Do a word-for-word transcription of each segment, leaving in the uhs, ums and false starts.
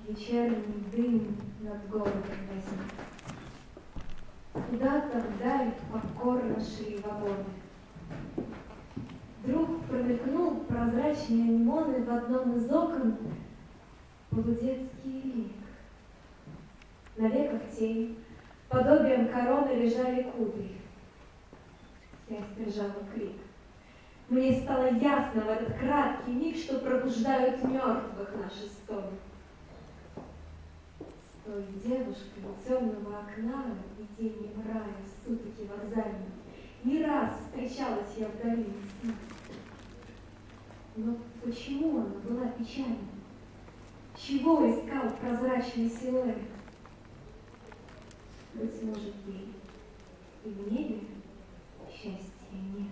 вечерний дым над городом возник. Куда-то вдаль покорно шли вагоны. Вдруг промелькнул прозрачные анимоны в одном из окон полудетский лик. На веках тень, подобием короны лежали кудри. Я сдержала крик. Мне стало ясно в этот краткий миг, что пробуждают мертвых наши стоны. С той девушкой у темного окна и тени рая в сутоке вокзальной не раз встречалась я вдали с ней. Но почему она была печальна? Чего искал прозрачный силуэт? Быть может, ей и в небе счастья нет.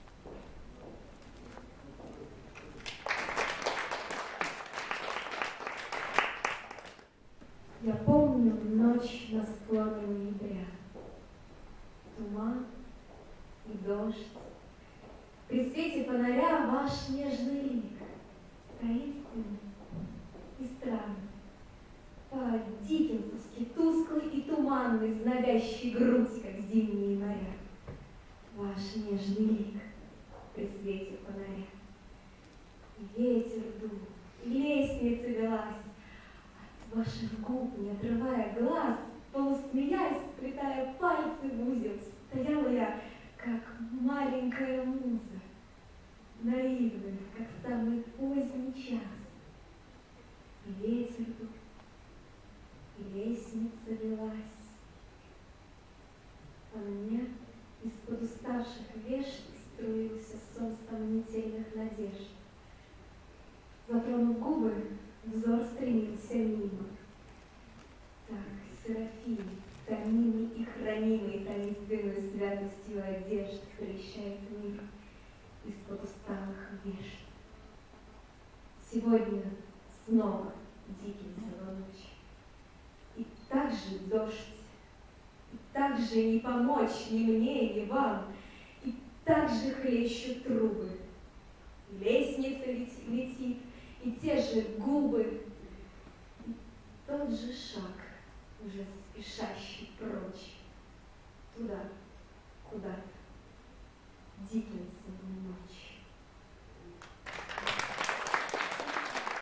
Я помню ночь на склоне ноября. Туман и дождь. При свете фонаря ваш нежный лик, таинственный и странный, по-дикенсовски тусклый и туманный, знобящий грудь, как зимние моря. Ваш нежный лик при свете фонаря. И ветер дул, и лестница велась. От ваших губ, не отрывая глаз, полусмеясь, сплетая пальцы в узел, стояла я, как маленькая муза, наивная, как самый поздний час. И ветер дул, и лестница велась. А мне из-под уставших вешт струился сон сомнительных надежд. Затронув губы, взор стремился мимо. Так, Серафим, томимый и хранимый таинственной святостью одежд, встречает мир из-под усталых вешт. Сегодня снова Диккенсова ночь. И так же дождь, и так же не помочь ни мне, ни вам, и так же хлещут трубы. И лестница летит, и те же губы, и тот же шаг, уже спешащий прочь, туда, куда-то, Диккенсову ночь.